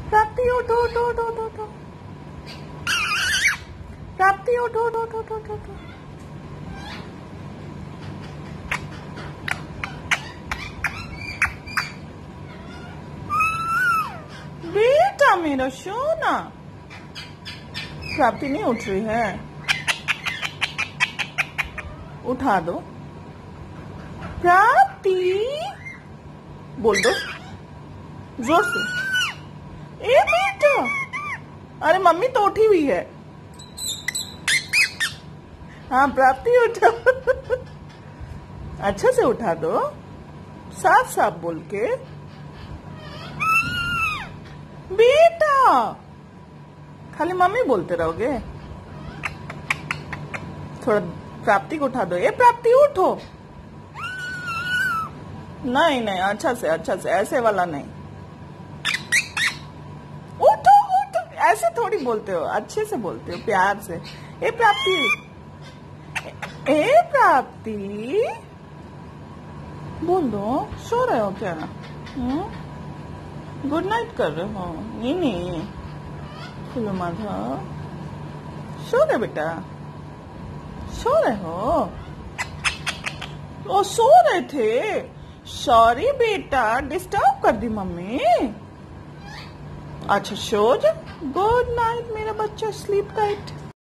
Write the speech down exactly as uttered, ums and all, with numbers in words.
प्राप्ति उठो उठो उठो उठो उठो। प्राप्ति उठो उठो उठो उठो उठो उठो। बेटा मेरा सोना। प्राप्ति नहीं उठ रही है, उठा दो। प्राप्ति बोल दो जोर से। ए बेटा, अरे मम्मी तो उठी हुई है। हाँ प्राप्ति उठो। अच्छा से उठा दो, साफ साफ बोल के। बेटा खाली मम्मी बोलते रहोगे? थोड़ा प्राप्ति को उठा दो। ये प्राप्ति उठो। नहीं नहीं, अच्छा से अच्छा से, ऐसे वाला नहीं। उठो उठो, ऐसे थोड़ी बोलते हो, अच्छे से बोलते हो, प्यार से। ए प्राप्ति, ए प्राप्ति बोल दो। सो रहे हो क्या? हम्म, गुड नाइट कर रहे हो? नहीं नहीं, फूलो माधव सो रहे बेटा, सो रहे हो? ओ सो रहे थे, सॉरी बेटा, डिस्टर्ब कर दी मम्मी। अच्छा सो जा। गुड नाइट मेरा बच्चा, स्लीप टाइट।